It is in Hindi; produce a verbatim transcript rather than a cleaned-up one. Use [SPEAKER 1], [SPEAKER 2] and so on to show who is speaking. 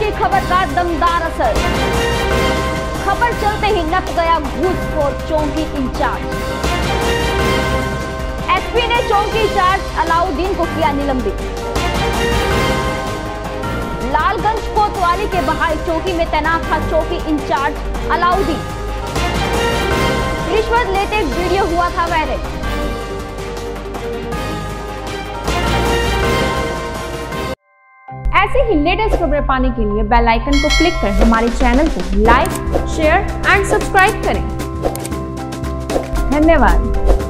[SPEAKER 1] बड़ी खबर का दमदार असर। खबर चलते ही नप गया घूसखोर चौकी इंचार्ज। एसपी ने चौकी इंचार्ज अलाउद्दीन को किया निलंबित। लालगंज कोतवाली के बहाई चौकी में तैनात था चौकी इंचार्ज अलाउद्दीन। रिश्वत लेते वीडियो हुआ था वायरल। ऐसे ही लेटेस्ट खबरें पाने के लिए बेल आइकन को क्लिक कर हमारे चैनल को लाइक, शेयर एंड सब्सक्राइब करें। धन्यवाद।